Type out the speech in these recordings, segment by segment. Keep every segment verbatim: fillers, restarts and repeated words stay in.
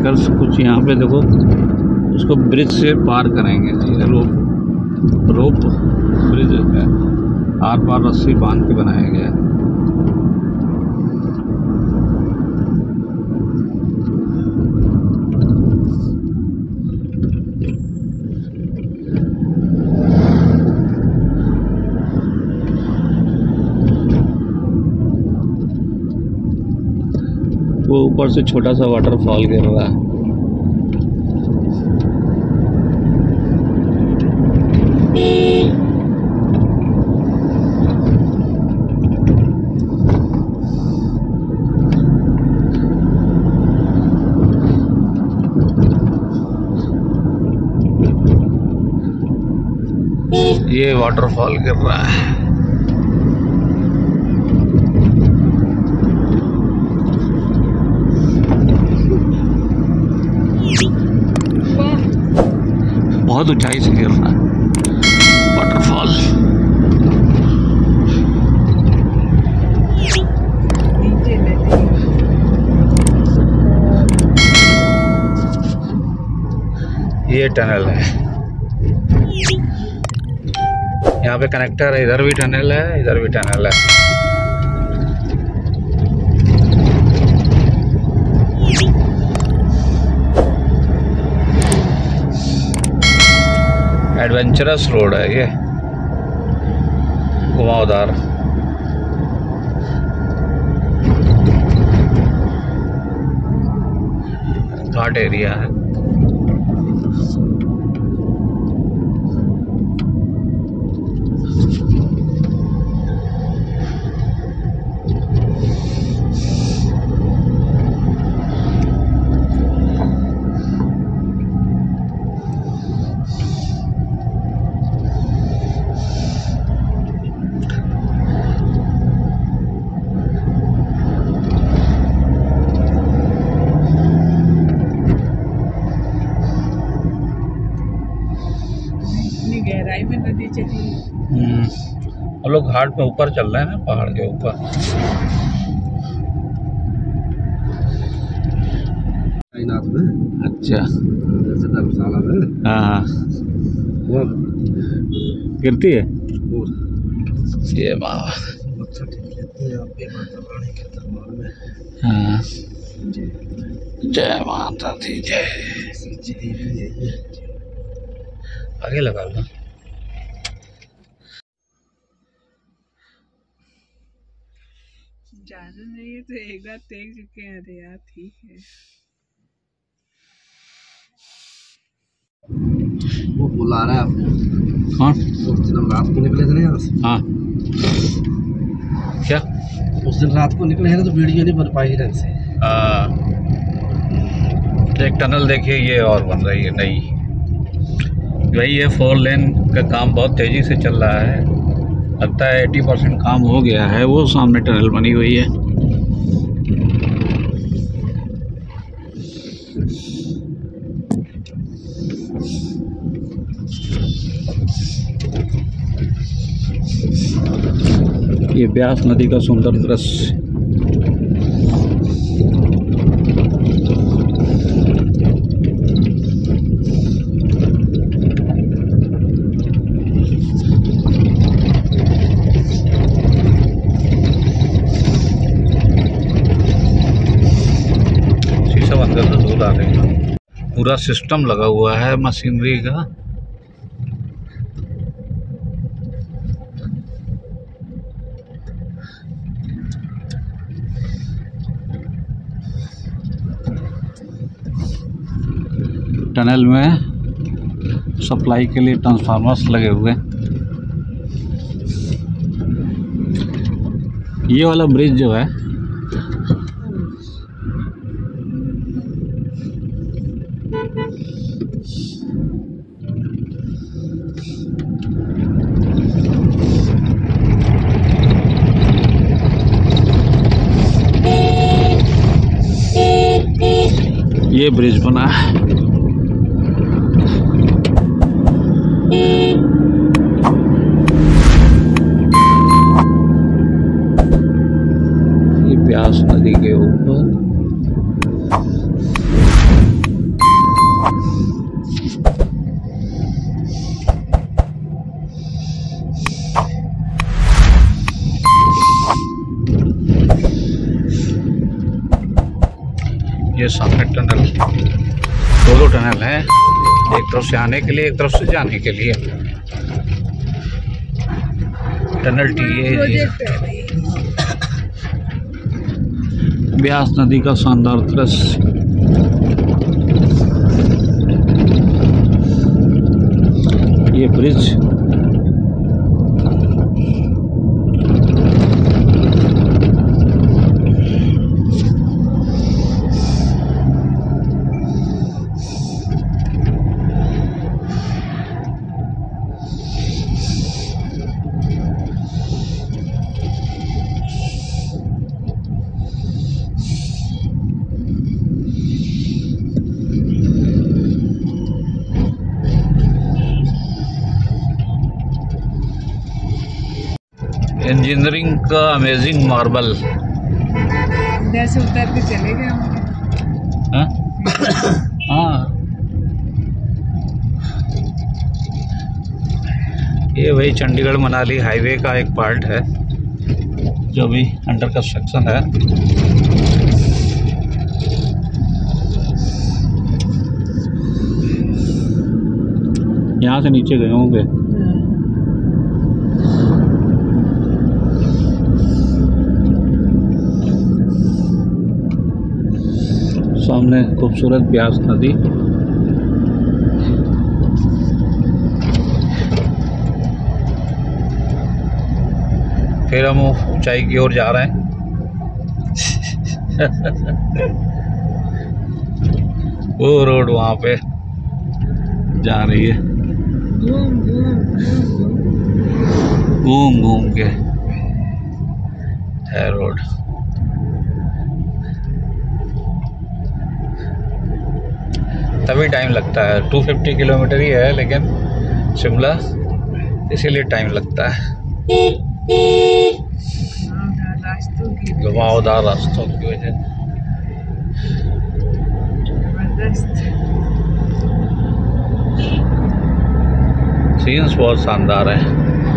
Angles कुछ यहाँ पे देखो, उसको ब्रिज से पार करेंगे। ये रोप रोप ब्रिज है, आर पार रस्सी बांध के बनाया गया है। वो ऊपर से छोटा सा वाटरफॉल गिर रहा है। ये वाटरफॉल गिर रहा है। बहुत ऊंचाई से गिर रहा है वाटरफॉल। ये टनल है, यहाँ पे कनेक्टर है। इधर भी टनल है, इधर भी टनल है। एडवेंचरस रोड है ये, घुमावदार। घाट एरिया है। गहराई में नदी चली। हम्म, हम लोग घाट पे ऊपर चल रहे हैं ना, पहाड़ के ऊपर। में अच्छा, जैसे धर्मशाला में। हाँ वो गिरती है और ये माँ। अच्छा ठीक लेते हैं आप ये माता रानी के दरबार में। हाँ, जी जय माता दी जय। जी भी है। आगे लगा लो। जाना नहीं है तो एक बार देख चुके हैं। अरे यार ठीक है। वो बुला रहा है आपको। कौन? उस दिन हम रात को निकले थे ना यहाँ से। हाँ, क्या? उस दिन रात को निकले हैं ना तो वीडियो नहीं बन पाई ढंग से। आ, एक टनल देखिए, ये और बन रही है नई। वही है, फोर लेन का काम बहुत तेज़ी से चल रहा है। लगता है अस्सी परसेंट काम हो गया है। वो सामने टनल बनी हुई है। ये ब्यास नदी का सुंदर दृश्य। अंदर से दूर आ रही है। पूरा सिस्टम लगा हुआ है मशीनरी का। टनल में सप्लाई के लिए ट्रांसफार्मर्स लगे हुए हैं। ये वाला ब्रिज जो है ये ब्रिज बना है। ये ब्यास नदी के ऊपर ये सामने टनल, दो दो टनल हैं, एक तरफ से आने के लिए, एक तरफ से जाने के लिए। टनल टी है जी। ब्यास नदी का शानदार दृश्य। ये ब्रिज इंजीनियरिंग का अमेजिंग मार्बल। इधर से उतर के चले गए होंगे। हाँ हाँ, ये वही चंडीगढ़ मनाली हाईवे का एक पार्ट है जो भी अंडर कंस्ट्रक्शन है। यहाँ से नीचे गए होंगे। सामने खूबसूरत ब्यास नदी। फिर हम ऊंचाई की ओर जा रहे हैं। वो रोड वहां पे जा रही है घूम घूम घूम घूम के है रोड। तभी टाइम लगता है। दो सौ पचास किलोमीटर ही है, लेकिन शिमला इसीलिए टाइम लगता है। रास्तों की घुमावदार रास्तों की वजह। जबरदस्त। सीन्स बहुत शानदार है।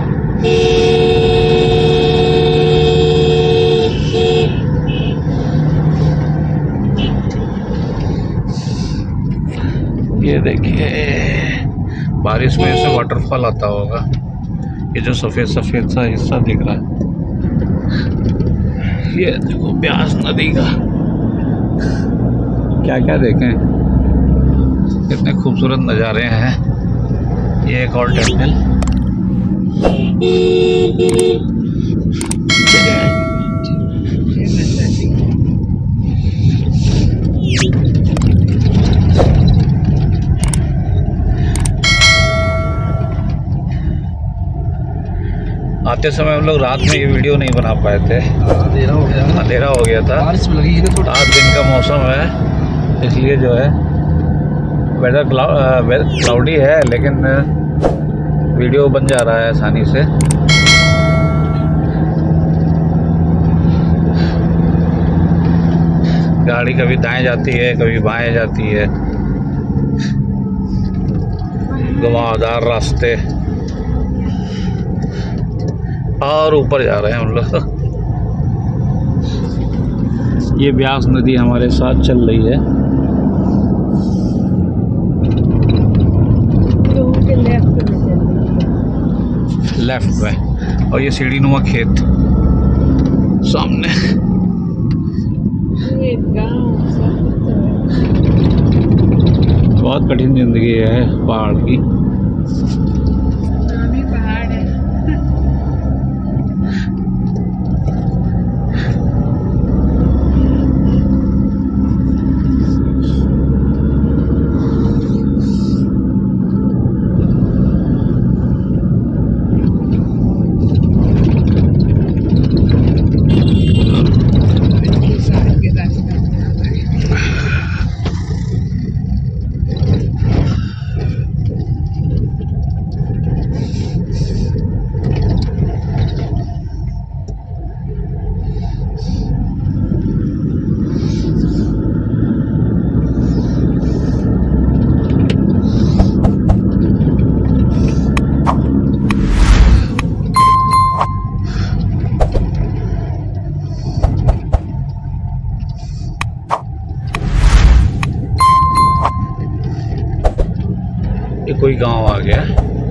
ये देखिए, बारिश में से वाटरफॉल आता होगा। ये जो सफ़ेद सफ़ेद सा हिस्सा दिख रहा है, ये देखो ब्यास नदी का। क्या क्या देखें, कितने खूबसूरत नज़ारे हैं। ये एक और टनल। आते समय हम लोग रात में ये वीडियो नहीं बना पाए थे, अंधेरा हो गया। अंधेरा हो गया था। बारिश में लगी है थोड़ा। आज दिन का मौसम है, इसलिए जो है वेदर क्लाउडी है, लेकिन वीडियो बन जा रहा है आसानी से। गाड़ी कभी दाएं जाती है, कभी बाएं जाती है। घुमावदार रास्ते, और ऊपर जा रहे हैं हम लोग। ये ब्यास नदी हमारे साथ चल रही है। लेफ्ट में, और ये सीढ़ी नुमा खेत सामने। ये गांव सब बहुत कठिन जिंदगी है पहाड़ की। नामी पहाड़ है। कोई गांव आ गया।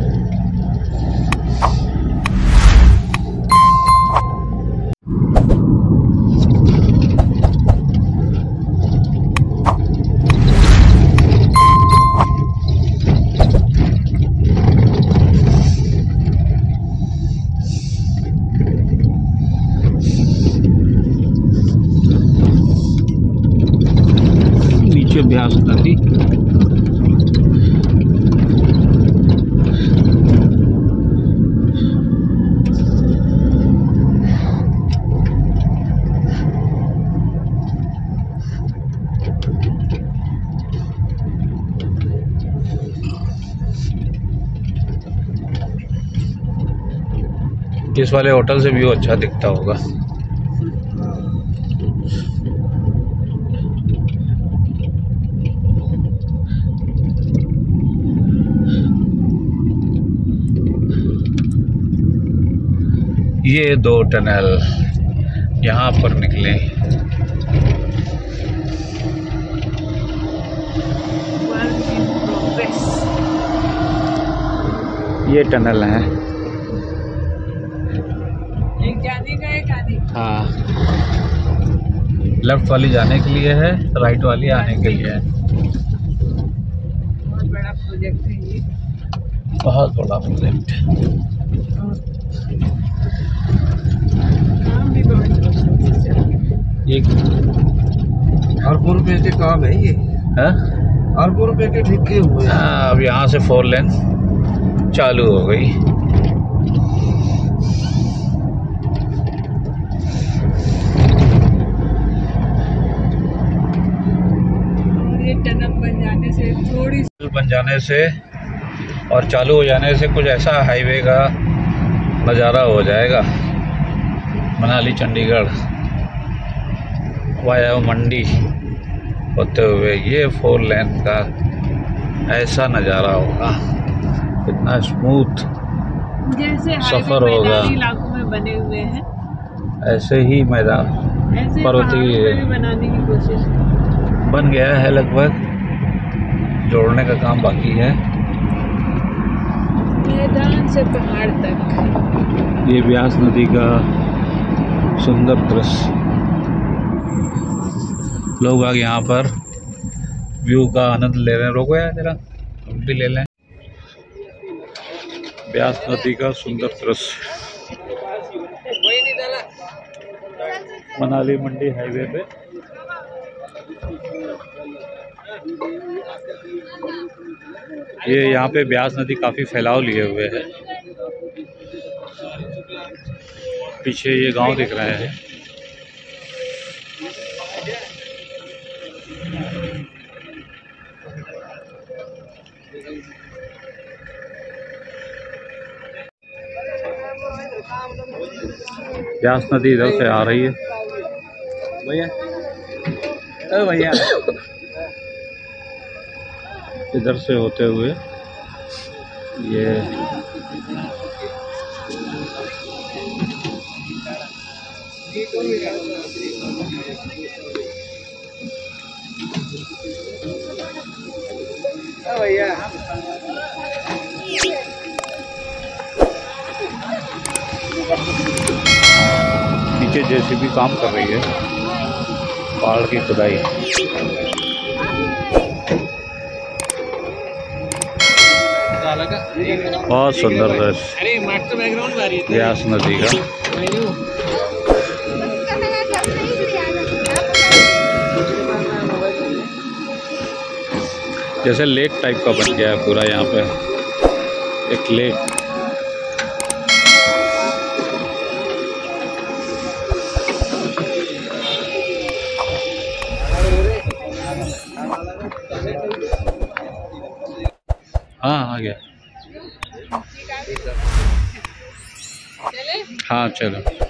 नीचे ब्यास नदी, इस वाले होटल से व्यू अच्छा दिखता होगा। ये दो टनल यहाँ पर निकले। ये टनल है, एक जाने का एक आने का। हाँ, लेफ्ट वाली जाने के लिए है, राइट वाली आने के लिए है। बहुत बड़ा प्रोजेक्ट है ये, बहुत बड़ा प्रोजेक्ट है। काम भी बहुत ये अरबों रुपए के काम है ये, है? अरबों रुपए के ठेके हुए हैं। हाँ, अब यहाँ से फोर लेन चालू हो गई। ये टनल बन जाने से थोड़ी बन जाने से और चालू हो जाने से कुछ ऐसा हाईवे का नज़ारा हो जाएगा। मनाली चंडीगढ़ वाया मंडी होते हुए ये फोर लेन का ऐसा नज़ारा होगा। कितना स्मूथ जैसे सफर हाईवे होगा। मैदानी इलाकों में बने हुए हैं, ऐसे ही मैदान ऐसे पर्वतीय पहाड़ों में भी बनाने की कोशिश बन गया है, लगभग जोड़ने का काम बाकी है। मैदान से पहाड़ तक। ये ब्यास नदी का सुंदर दृश्य। लोग आगे यहाँ पर व्यू का आनंद ले रहे हैं। रोको यार जरा, हम भी ले लें। ब्यास नदी का सुंदर दृश्य मनाली मंडी हाईवे पे। ये यहाँ पे ब्यास नदी काफ़ी फैलाव लिए हुए है। पीछे ये गांव दिख रहे हैं। ब्यास नदी इधर से आ रही है भैया। अरे भैया, इधर से होते हुए ये भैया नीचे जेसीबी काम कर रही है, पहाड़ की खुदाई। बहुत सुंदर दृश्य ब्यास नदी का। जैसे लेक टाइप का बन गया है पूरा यहाँ पे, एक लेक। हाँ आ गया। हाँ चलो।